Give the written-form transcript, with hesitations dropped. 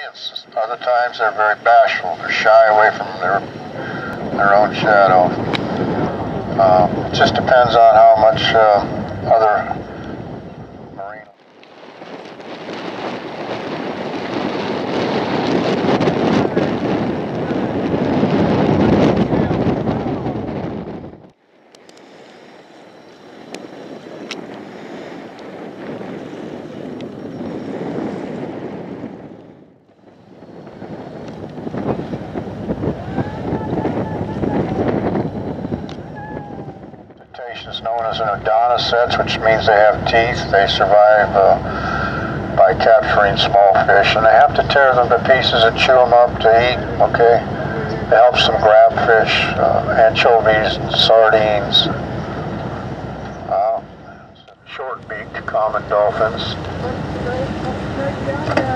and other times they're very bashful. They're shy away from their own shadow. It just depends on how much other marine. Is known as an odontocets, which means they have teeth. They survive by capturing small fish, and they have to tear them to pieces and chew them up to eat. Okay, it helps them grab fish, anchovies, sardines, short-beaked common dolphins.